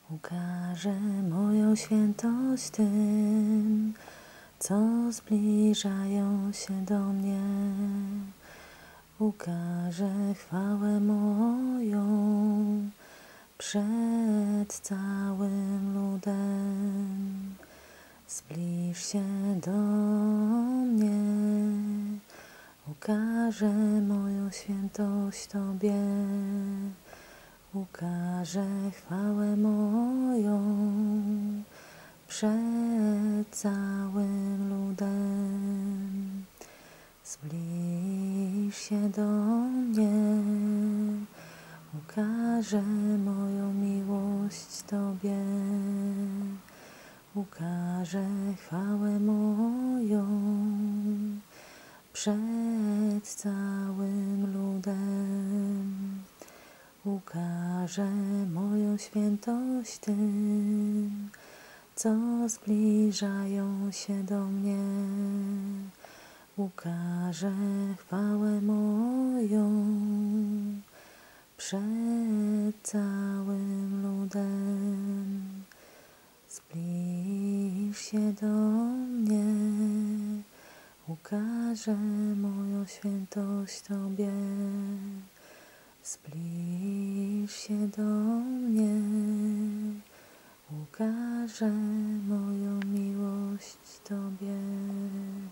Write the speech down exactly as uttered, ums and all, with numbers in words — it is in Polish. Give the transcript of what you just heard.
Ukażę moją świętość tym, co zbliżają się do mnie. Ukażę chwałę moją przed całym ludem. Zbliż się do mnie, ukażę moją świętość Tobie. Ukażę chwałę moją przed całym ludem. Zbliż się do mnie, ukażę moją miłość Tobie. Ukażę chwałę moją przed całym ludem. Ukażę moją świętość tym, co zbliżają się do mnie. Ukażę chwałę moją przed całym ludem. Zbliż się do mnie, ukażę moją świętość Tobie. Zbliż się do mnie, ukażę moją miłość Tobie.